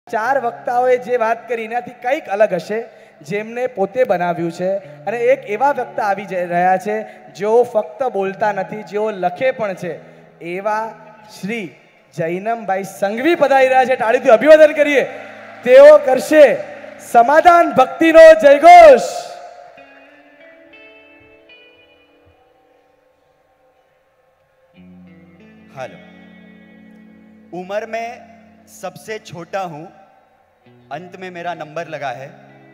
ચાર વક્તાઓએ જે વાત કરી એનાથી કંઈક અલગ હશે, જેમને પોતે બનાવ્યું છે. અને એક એવા વક્તા આવી રહ્યા છે જેઓ ફક્ત બોલતા નથી, જેઓ લખે પણ છે. એવા શ્રી જૈનમભાઈ સંઘવી પધારી રહ્યા છે. તાળીથી અભિવાદન કરીએ. તેઓ કરશે સમાધાન ભક્તિનો જયઘોષ. हेलो, उम्र में सबसे छोटा हूं, अंत में मेरा नंबर लगा है.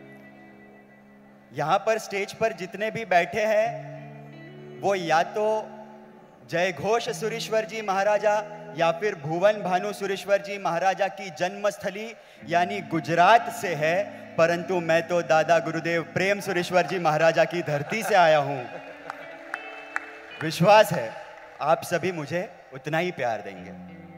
यहां पर स्टेज पर जितने भी बैठे हैं वो या तो जय घोष सुरेश्वर जी महाराजा या फिर भुवन भानु सुरेश्वर जी महाराजा की जन्मस्थली यानी गुजरात से है, परंतु मैं तो दादा गुरुदेव प्रेम सुरेश्वर जी महाराजा की धरती से आया हूं. विश्वास है आप सभी मुझे उतना ही प्यार देंगे.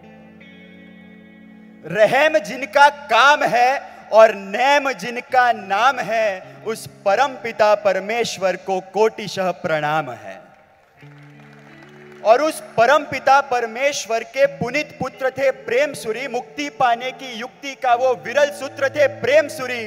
रहम जिनका काम है और नेम जिनका नाम है, उस परम पिता परमेश्वर को कोटिशः प्रणाम है. और उस परम पिता परमेश्वर के पुनीत पुत्र थे प्रेम सुरी. मुक्ति पाने की युक्ति का वो विरल सूत्र थे प्रेम सुरी.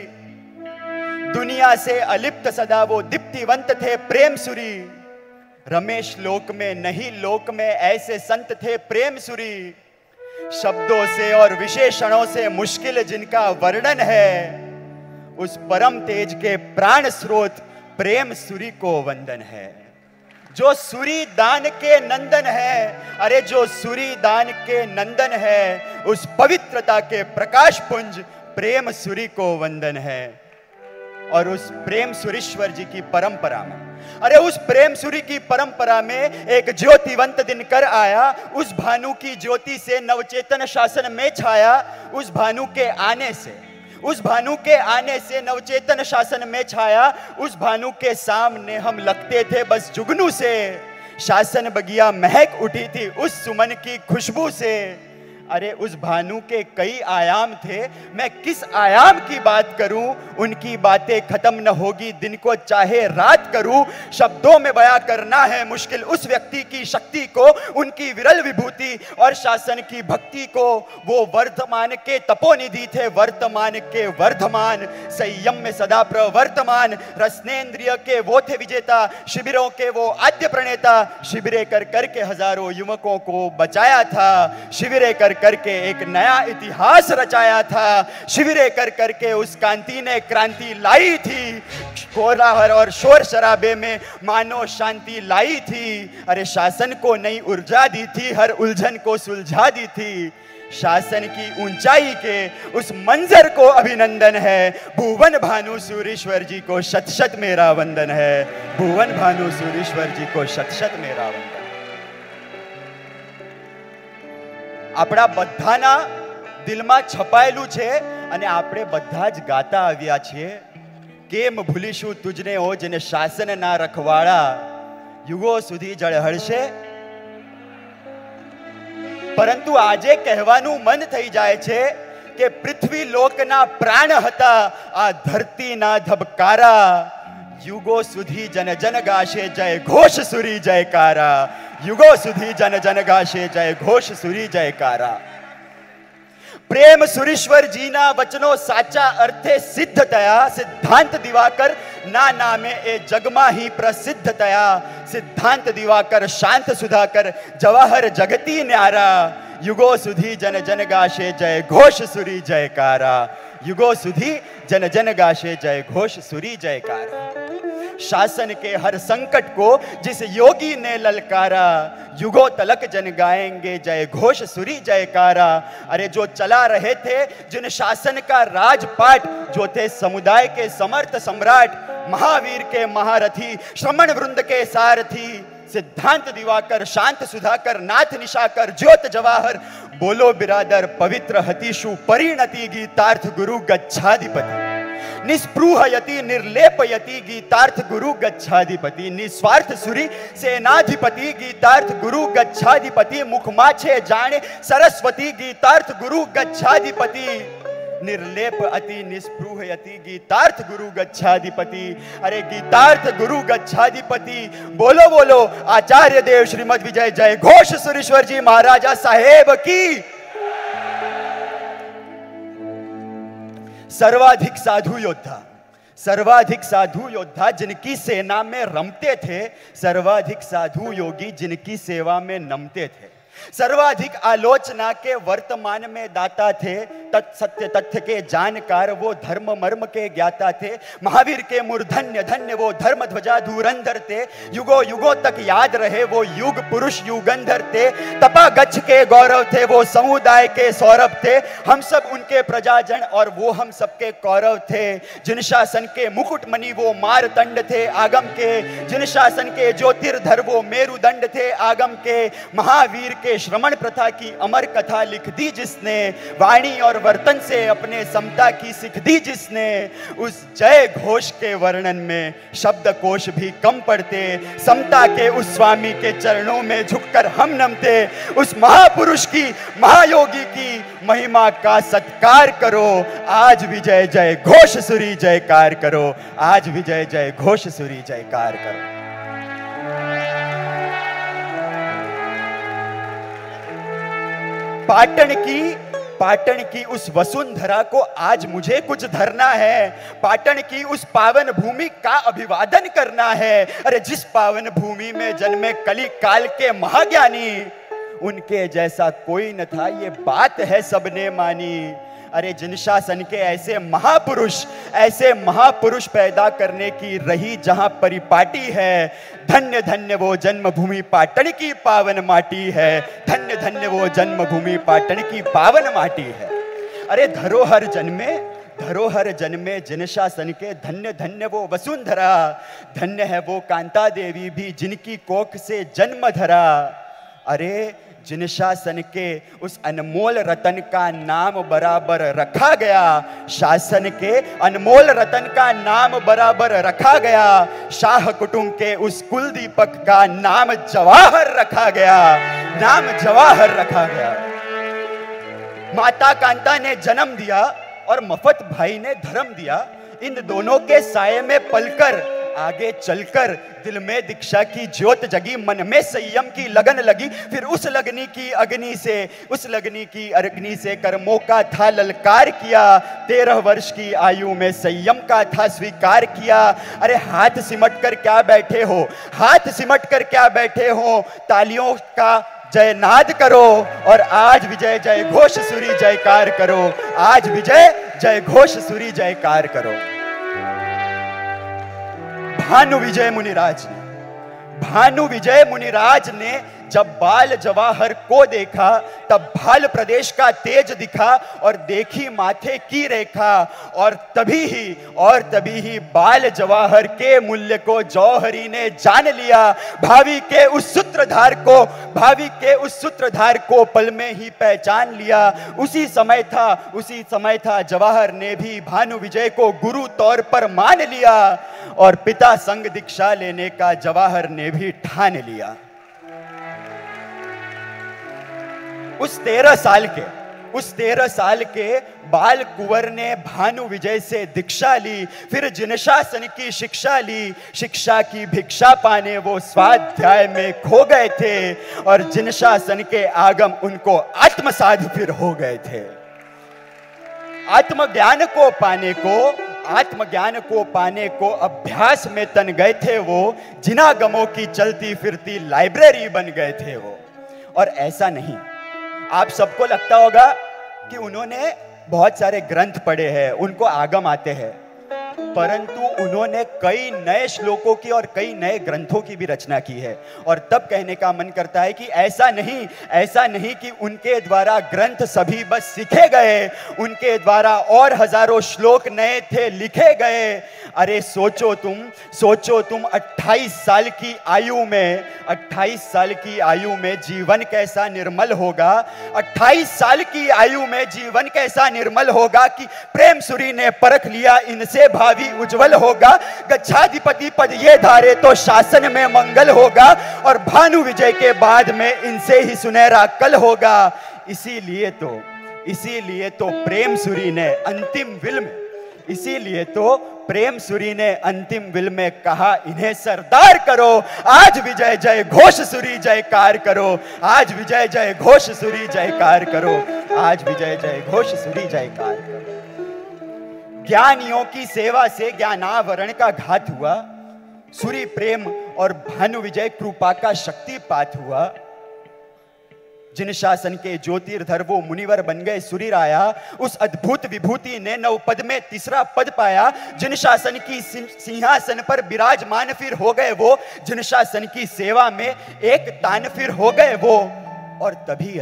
दुनिया से अलिप्त सदा वो दीप्तिवंत थे प्रेम सुरी. रमेश लोक में नहीं लोक में ऐसे संत थे प्रेम सुरी. शब्दों से और विशेषणों से मुश्किल जिनका वर्णन है, उस परम तेज के प्राण स्रोत प्रेम सुरी को वंदन है. जो सुरी दान के नंदन है, अरे जो सुरी दान के नंदन है, उस पवित्रता के प्रकाश पुंज प्रेम सुरी को वंदन है. और उस प्रेम सुरेश्वर जी की परंपरा में, अरे उस प्रेम सुरी की परंपरा में एक ज्योतिवंत दिनकर आया. उस भानु की ज्योति से नवचेतन शासन में छाया. उस भानु के आने से, उस भानु के आने से नवचेतन शासन में छाया. उस भानु के सामने हम लगते थे बस जुगनू से. शासन बगिया महक उठी थी उस सुमन की खुशबू से. अरे उस भानु के कई आयाम थे, मैं किस आयाम की बात करूं. उनकी बातें खत्म न होगी दिन को चाहे रात करूं. शब्दों में बयां करना है मुश्किल उस व्यक्ति की शक्ति को, उनकी विरल विभूति और शासन की भक्ति को. वो वर्तमान के तपोनिधि थे, वर्तमान के वर्धमान. संयम में सदा प्रवर्तमान, रसनेन्द्रिय के वो थे विजेता. शिविरों के वो आद्य प्रणेता. शिविरे कर करके हजारों युवकों को बचाया था. शिविरे कर करके एक नया इतिहास रचाया था. शिविरे कर करके उस कांति ने क्रांति लाई थी. कोलाहल और शोर शराबे में मानो शांति लाई थी. अरे शासन को नई ऊर्जा दी थी, हर उलझन को सुलझा दी थी. शासन की ऊंचाई के उस मंजर को अभिनंदन है. भुवन भानु सुरेश्वर जी को शत शत मेरा वंदन है. भुवन भानु सुरेश्वर जी को शत शत मेरा वंदन. આપણા બધાના દિલમાં છપાયેલું છે અને આપણે બધા જ ગાતા આવ્યા છીએ. કેમ ભૂલીશું તુજને ઓ જેને શાસનના રખવાળા યુગો સુધી ઝળહળશે. પરંતુ આજે કહેવાનું મન થઈ જાય છે કે પૃથ્વી લોકના પ્રાણ હતા આ ધરતીના ધબકારા. યુગો સુધી જન જન ગાશે જય ઘોષ સુરી જયકારા. युगो सुधी जन जन गाशे जय घोष सुरी जयकारा. प्रेम सुरेश्वर जी ना वचनो साचा अर्थे सिद्ध तया. सिद्धांत दिवाकर ना नामे ए जगमा ही प्रसिद्ध तया. सिद्धांत दिवाकर शांत सुधाकर जवाहर जगती न्यारा. युगो सुधी जन जन गाशे जय घोष सुरी जयकारा. युगो सुधी जन जन गाशे जय घोष सुरी जयकारा. शासन के हर संकट को जिस योगी ने ललकारा. युगों तलक जन गाएंगे जय घोष सुरी जयकारा. अरे जो चला रहे थे जिन शासन का राजपाट, जो थे समुदाय के समर्थ सम्राट, महावीर के महारथी, श्रमण वृंद के सारथी. सिद्धांत दिवाकर, शांत सुधाकर, नाथ निशाकर, ज्योत जवाहर. बोलो बिरादर पवित्र हतीशु परिणति गीतार्थ गुरु गच्छाधिपति. निस्पृहयति निर्लेपयति गीतार्थ गुरु गच्छाधिपति. निस्वार्थ सुरी सेनाधिपति गीतार्थ गुरु गच्छाधिपति. मुखमाछे जाने सरस्वती गीतार्थ गुरु गच्छाधिपति. निर्लेप अति निस्पृहयति गीतार्थ गुरु गच्छाधिपति. अरे गीतार्थ गुरु गच्छाधिपति. बोलो बोलो आचार्य देव श्रीमद विजय जय घोष सुरेश्वर जी महाराजा साहेब की. सर्वाधिक साधु योद्धा, सर्वाधिक साधु योद्धा जिनकी सेना में रमते थे, सर्वाधिक साधु योगी जिनकी सेवा में नमते थे, सर्वाधिक आलोचना के वर्तमान में दाता थे, सत्य तथ्य के जानकार वो धर्म मर्म के ज्ञाता थे, महावीर के मूर्धन्य धन्य वो धर्म ध्वजा धुरंधर थे, युगों युगों तक याद रहे वो युग पुरुष युगंधर थे, तपा गच्छ के गौरव थे वो समुदाय के सौरभ थे, हम सब उनके प्रजाजन और वो हम सबके कौरव थे, जिन शासन के मुकुटमणि वो मारतंड थे आगम के, जिन शासन के ज्योतिर्धर वो मेरुदंड थे आगम के, महावीर के श्रमण प्रथा की अमर कथा लिख दी जिसने, वाणी और वर्तन से अपने समता की सीख दी जिसने, उस जय घोष के वर्णन में शब्द कोश भी कम पड़ते, समता के उस स्वामी के चरणों में झुककर हम नमते, उस महापुरुष की महायोगी की महिमा का सत्कार करो, आज भी जय जय घोष सुरी जयकार करो, आज भी जय जय घोष सुरी जयकार करो। पाटन की उस वसुंधरा को आज मुझे कुछ धरना है, पाटन की उस पावन भूमि का अभिवादन करना है। अरे जिस पावन भूमि में जन्मे कली काल के महाज्ञानी, उनके जैसा कोई न था ये बात है सबने मानी। अरे जिन शासन के ऐसे महापुरुष पैदा करने की रही जहां परिपाटी है, धन्य धन्य वो जन्मभूमि पाटन की पावन माटी है, धन्य धन्य वो जन्मभूमि पाटन की पावन माटी है। अरे धरोहर जन्मे जिन शासन के, धन्य धन्य वो वसुंधरा, धन्य है वो कांता देवी भी जिनकी कोख से जन्म धरा। अरे जिन शासन के उस अनमोल रतन का नाम बराबर रखा गया, शासन के अनमोल रतन का नाम बराबर रखा गया, शाह कुटुंब के उस कुल दीपक का नाम जवाहर रखा गया, नाम जवाहर रखा गया। माता कांता ने जन्म दिया और मफत भाई ने धर्म दिया, इन दोनों के साये में पलकर आगे चलकर दिल में दीक्षा की ज्योत जगी, मन में संयम की लगन लगी, फिर उस लगनी की अग्नि से कर्मों का था ललकार किया, 13 वर्ष की आयु में संयम का था स्वीकार किया। अरे हाथ सिमट कर क्या बैठे हो, तालियों का जयनाद करो और आज विजय जय घोष सुरी जयकार करो, आज विजय जय घोष सुरी जयकार करो। भानु विजय मुनिराज ने जब बाल जवाहर को देखा, तब भाल प्रदेश का तेज दिखा और देखी माथे की रेखा, और तभी ही बाल जवाहर के मूल्य को जौहरी ने जान लिया। भावी के उस सूत्रधार को पल में ही पहचान लिया। उसी समय था जवाहर ने भी भानु विजय को गुरु तौर पर मान लिया, और पिता संग दीक्षा लेने का जवाहर ने भी ठान लिया। उस 13 साल के बाल कुंवर ने भानु विजय से दीक्षा ली, फिर जिन शासन की शिक्षा ली, शिक्षा की भिक्षा पाने वो स्वाध्याय में खो गए थे, और जिन शासन के आगम उनको आत्मसाध फिर हो गए थे। आत्मज्ञान को पाने को अभ्यास में तन गए थे वो, जिनागमों की चलती फिरती लाइब्रेरी बन गए थे वो। और ऐसा नहीं, आप सबको लगता होगा कि उन्होंने बहुत सारे ग्रंथ पढ़े हैं, उनको आगम आते हैं, परंतु उन्होंने कई नए श्लोकों की और कई नए ग्रंथों की भी रचना की है। और तब कहने का मन करता है कि ऐसा नहीं कि उनके द्वारा ग्रंथ सभी बस सीखे गए, उनके द्वारा और हजारों श्लोक नए थे लिखे गए। अरे सोचो तुम 28 साल की आयु में जीवन कैसा निर्मल होगा, 28 साल की आयु में जीवन कैसा निर्मल होगा कि प्रेम सुरी ने परख लिया इनसे भावी उज्जवल होगा। गच्छाधिपति पद ये धारे तो शासन में मंगल होगा, और भानु विजय के बाद में इनसे ही सुनहरा कल होगा। इसीलिए तो प्रेम सुरी ने अंतिम विल में कहा इन्हें सरदार करो, आज विजय जय घोष सुरी जयकार करो, आज विजय जय घोष सुरी जयकार करो, आज विजय जय घोष सुरी जयकार करो। ज्ञानियों की सेवा से ज्ञानावरण का घात हुआ, सूरी प्रेम और भानु विजय कृपा का शक्तिपात हुआ। जिन शासन के ज्योतिर्धर वो मुनिवर बन गए सुरीराया, उस अद्भुत विभूति ने नव पद में तीसरा पद पाया। जिन शासन की सिंहासन पर विराजमान फिर हो गए वो, जिन शासन की सेवा में एक तान फिर हो गए वो। और तभी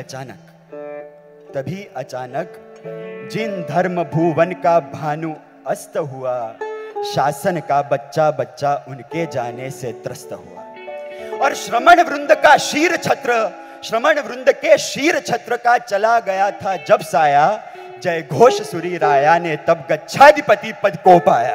अचानक जिन धर्म भुवन का भानु अस्त हुआ, शासन का बच्चा बच्चा उनके जाने से त्रस्त हुआ। और श्रमण वृंद के शीर छत्र का चला गया था जब साया, जय घोष सुरी राया ने तब गच्छाधिपति पद को पाया।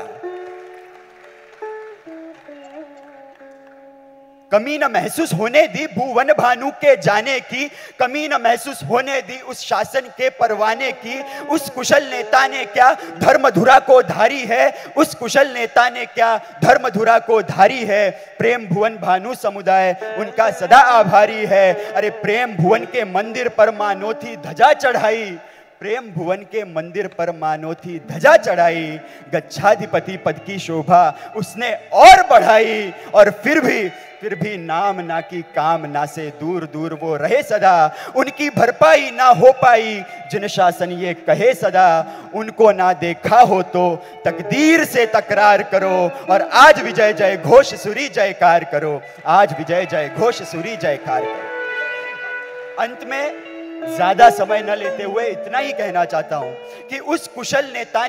कमी न महसूस होने दी भुवन भानु के जाने की, कमी न महसूस होने दी उस शासन के परवाने की। उस कुशल नेता ने क्या धर्मधुरा को धारी है, उस कुशल नेता ने क्या धर्मधुरा को धारी है। प्रेम भुवन भानु समुदाय उनका सदा आभारी है। अरे प्रेम भुवन के मंदिर पर मानो थी ध्वजा चढ़ाई, प्रेम भुवन के मंदिर पर मानो थी ध्वजा चढ़ाई। गच्छाधिपति पद की शोभा उसने और बढ़ाई। और फिर भी नाम ना की कामना से दूर दूर वो रहे सदा, उनकी भरपाई ना हो पाई। जिन शासन ये कहे सदा, उनको ना देखा हो तो तकदीर से तकरार करो। और आज विजय जय घोष सुरी जयकार करो, आज विजय जय घोष सुरी जयकार करो। अंत में ज्यादा समय न लेते हुए इतना ही कहना चाहता हूं कि उस कुशल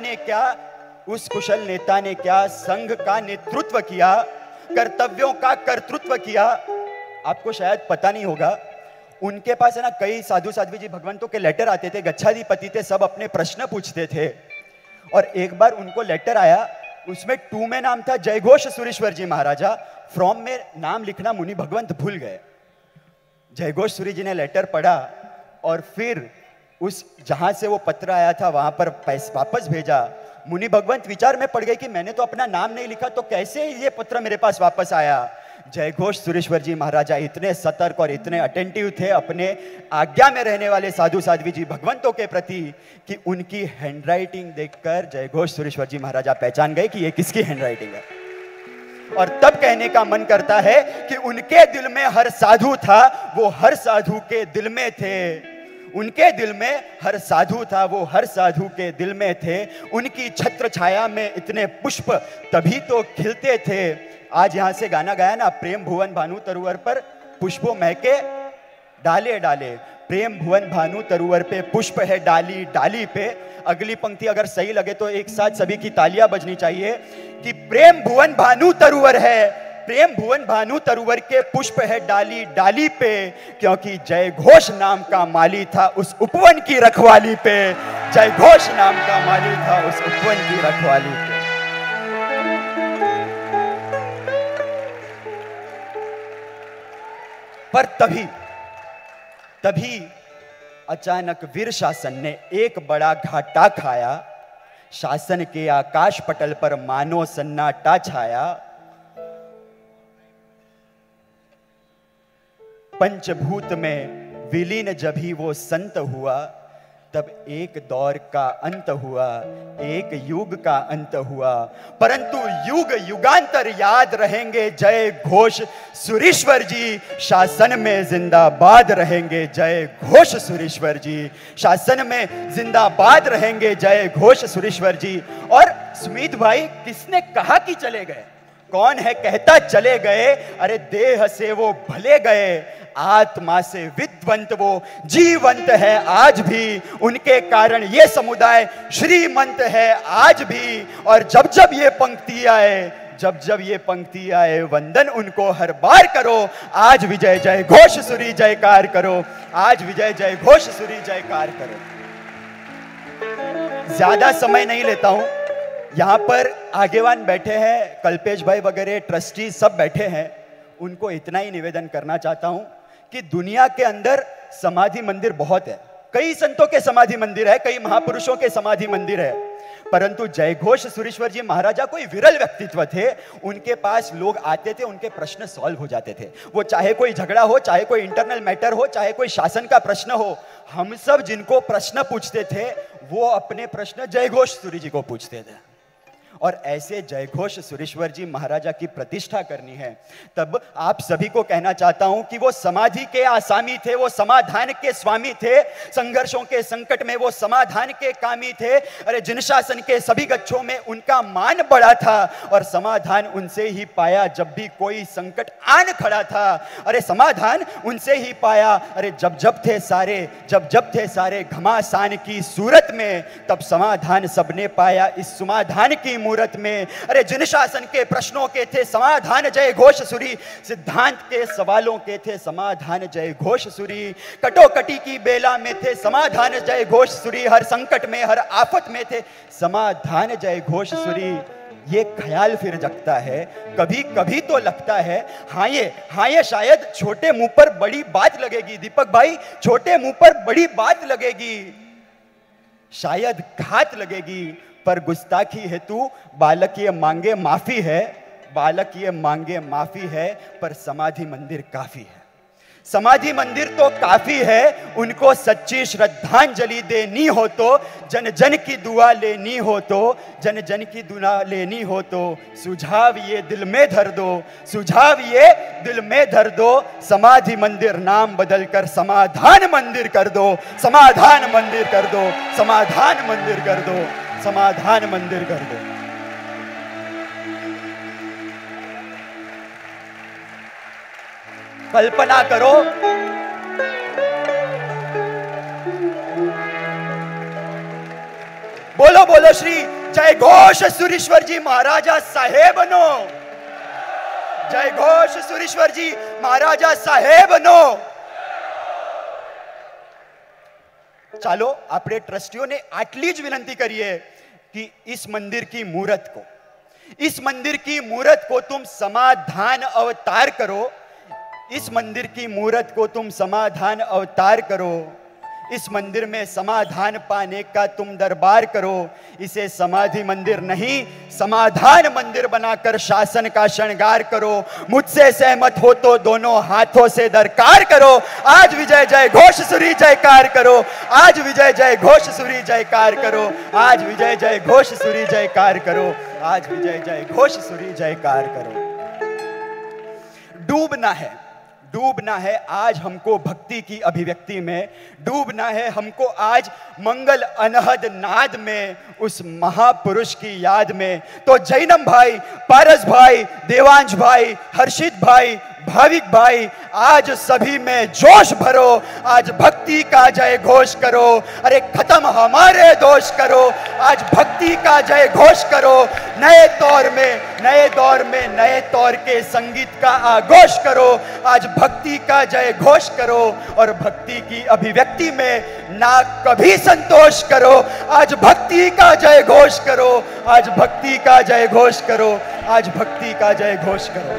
नेता ने क्या संघ का नेतृत्व किया, कर्तव्यों का कर्तृत्व किया। आपको शायद पता नहीं होगा, उनके पास है ना कई साधु साध्वी जी भगवंतों के लेटर आते थे, गच्छाधिपति थे, सब अपने प्रश्न पूछते थे। और एक बार उनको लेटर आया, उसमें टू में नाम था जय घोष सुरेश्वर जी महाराजा, फ्रॉम में नाम लिखना मुनि भगवंत भूल गए। जय घोष सूरी जी ने लेटर पढ़ा और फिर उस जहां से वो पत्र आया था वहां पर वापस भेजा। मुनि भगवंत विचार में पड़ गए कि मैंने तो अपना नाम नहीं लिखा, तो कैसे ये पत्र मेरे पास वापस आया। जय घोष सुरेश्वर जी महाराजा इतने सतर्क और इतने अटेंटिव थे अपने आज्ञा में रहने वाले साधु साध्वी जी भगवंतों के प्रति कि उनकी हैंडराइटिंग देखकर जय घोष सुरेश्वर जी महाराजा पहचान गए कि ये किसकी हैंडराइटिंग है। और तब कहने का मन करता है कि उनके दिल में हर साधु था, वो हर साधु के दिल में थे। उनके दिल में हर साधु था, वो हर साधु के दिल में थे। उनकी छत्र छाया में इतने पुष्प तभी तो खिलते थे। आज यहां से गाना गाया ना, प्रेम भुवन भानु तरुवर पर पुष्पों महके डाले डाले। प्रेम भुवन भानु तरुवर पे पुष्प है डाली डाली पे। अगली पंक्ति अगर सही लगे तो एक साथ सभी की तालियां बजनी चाहिए कि प्रेम भुवन भानु तरुवर है, प्रेम भुवन भानु तरुवर के पुष्प है डाली डाली पे। क्योंकि जय घोष नाम का माली था उस उपवन की रखवाली पे, जय घोष नाम का माली था उस उपवन की रखवाली पे। पर तभी अचानक वीर शासन ने एक बड़ा घाटा खाया। शासन के आकाश पटल पर मानो सन्नाटा छाया। पंचभूत में विलीन जब ही वो संत हुआ, तब एक दौर का अंत हुआ, एक युग का अंत हुआ। परंतु युग युगांतर याद रहेंगे जय घोष सुरेश्वर जी। शासन में जिंदाबाद रहेंगे जय घोष सुरेश्वर जी। शासन में जिंदाबाद रहेंगे जय घोष सुरेश्वर जी। और सुमित भाई, किसने कहा कि चले गए? कौन है कहता चले गए? अरे देह से वो भले गए, आत्मा से विद्वंत वो जीवंत है आज भी। उनके कारण ये समुदाय श्रीमंत है आज भी। और जब जब ये पंक्ति आए, वंदन उनको हर बार करो। आज विजय जय घोष सुरी जयकार करो, आज विजय जय घोष सुरी जयकार करो। ज्यादा समय नहीं लेता हूं, यहां पर आगेवान बैठे हैं, कल्पेश भाई वगैरह ट्रस्टी सब बैठे हैं। उनको इतना ही निवेदन करना चाहता हूं कि दुनिया के अंदर समाधि मंदिर बहुत है, कई संतों के समाधि मंदिर है, कई महापुरुषों के समाधि मंदिर है। परंतु जय घोष सुरेश्वर जी महाराजा कोई विरल व्यक्तित्व थे। उनके पास लोग आते थे, उनके प्रश्न सॉल्व हो जाते थे। वो चाहे कोई झगड़ा हो, चाहे कोई इंटरनल मैटर हो, चाहे कोई शासन का प्रश्न हो, हम सब जिनको प्रश्न पूछते थे वो अपने प्रश्न जय घोष सूरी जी को पूछते थे। और ऐसे जयघोष सुरेश्वर जी महाराजा की प्रतिष्ठा करनी है, तब आप सभी को कहना चाहता हूं कि वो समाधि के आसामी थे, वो समाधान के स्वामी थे, संघर्षों के संकट में वो समाधान के कामी थे। अरे जिन शासन के सभी गच्छों में उनका मान बढ़ा था और समाधान उनसे ही पाया जब भी कोई संकट आन खड़ा था। अरे समाधान उनसे ही पाया। अरे जब जब थे सारे घमासान की सूरत में, तब समाधान सबने पाया इस समाधान की मूरत में। अरे जिन शासन के प्रश्नों के थे समाधान जय घोष सुरी, सिद्धांत के सवालों के थे समाधान जय घोष सुरी, कटोकटी की बेला में थे समाधान जय घोष सुरी, हर संकट में हर आफत में थे समाधान जय घोष सुरी। ये ख्याल फिर जगता है, कभी कभी तो लगता है हाँ ये शायद छोटे मुंह पर बड़ी बात लगेगी। दीपक भाई, छोटे मुंह पर बड़ी बात लगेगी, शायद घात लगेगी, पर गुस्ताखी हेतु बालक ये मांगे माफी है, बालक ये मांगे माफी है, पर समाधि मंदिर काफी है। समाधि मंदिर तो काफी है, उनको सच्ची श्रद्धांजलि देनी हो तो, जन जन की दुआ लेनी हो तो, जन जन की दुआ लेनी हो तो, सुझाव ये दिल में धर दो, सुझाव ये दिल में धर दो, समाधि मंदिर नाम बदलकर समाधान मंदिर कर दो, समाधान मंदिर कर दो, समाधान मंदिर कर दो, समाधान मंदिर कर दो। कल्पना करो, बोलो बोलो श्री जय घोष सुरेश्वर जी महाराजा साहेबनो, जय घोष सुरेश्वर जी महाराजा साहेबनो। ચાલો આપણે ટ્રસ્ટીઓને આટલી જ વિનંતી કરીએ कि इस मंदिर की मूर्त को तुम समाधान अवतार करो, इस मंदिर की मूर्त को तुम समाधान अवतार करो, इस मंदिर में समाधान पाने का तुम दरबार करो। इसे समाधि मंदिर नहीं समाधान मंदिर बनाकर शासन का श्रृंगार करो। मुझसे सहमत हो तो दोनों हाथों से दरकार करो। आज विजय जय घोष सुरी जयकार करो, आज विजय जय घोष सुरी जयकार करो, आज विजय जय घोष सुरी जयकार करो, आज विजय जय घोष सुरी जयकार करो। डूबना है आज हमको भक्ति की अभिव्यक्ति में, डूबना है हमको आज मंगल अनहद नाद में, उस महापुरुष की याद में। तो जैनम भाई, पारस भाई, देवांश भाई, हर्षित भाई, भाविक भाई, आज सभी में जोश भरो, आज भक्ति का जय घोष करो। अरे खत्म हमारे दोष करो, आज भक्ति का जय घोष करो। नए दौर में नए तौर के संगीत का आगोश करो, आज भक्ति का जय घोष करो। और भक्ति की अभिव्यक्ति में ना कभी संतोष करो, आज भक्ति का जय घोष करो, आज भक्ति का जय घोष करो, आज भक्ति का जय घोष करो।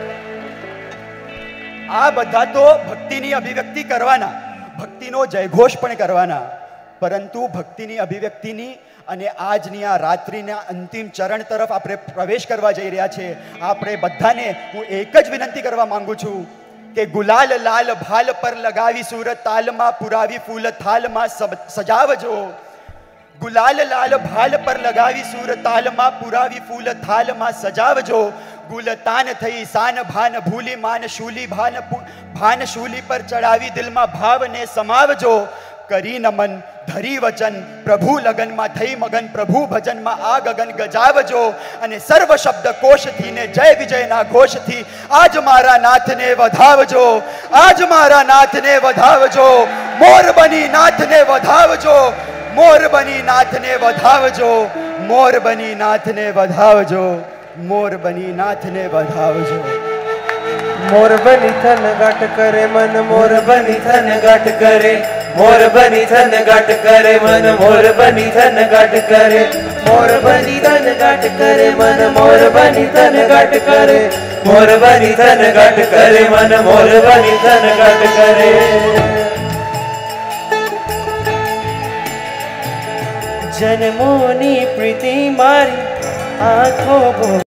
આ બધા તો ભક્તિની અભિવ્યક્તિ કરવાના, ભક્તિનો જયઘોષ પણ કરવાના, પરંતુ ભક્તિની અભિવ્યક્તિની અને આજની આ રાત્રિના અંતિમ ચરણ તરફ આપણે પ્રવેશ કરવા જઈ રહ્યા છે। આપણે બધાને હું એક જ વિનંતી કરવા માંગુ છું કે ગુલાલ લાલ ભાલ પર લગાવી સુરત તાલમાં પુરાવી ફૂલ થાલમાં સજાવજો। ગુલાલ લાલ ભાલ પર લગાવી સુર તાલમાં પુરાવી ફૂલ થાલમાં સજાવજો। गुलतान थई सान भान भूली मान शूली भान शूली पर चढ़ावी दिल में भाव ने समावजो। करी नमन धरी वचन प्रभु लगन में थई मगन प्रभु भजन में आ गगन गजावजो। अने सर्व शब्द कोश थी ने जय विजय ना घोष थी आज मारा नाथ ने वधावजो, आज मारा नाथ ने वधावजो। मोर बनी नाथ ने वधावजो, मोर बनी नाथ ने वधावजो, मोर बनी नाथ ने वधावजो, मोर बनी नाथ ने वधावजो। मोर बनी थन घट करे मन, मोर बनी थन घट करे, मोर बनी थन घट करे मन, मोर बनी थन घट करे, मोर बनी थन घट करे मन, मोर बनी थन घट करे, मोर बनी थन घट करे मन, मोर बनी थन घट करे। जन्मोनी प्रीति मारी आँखों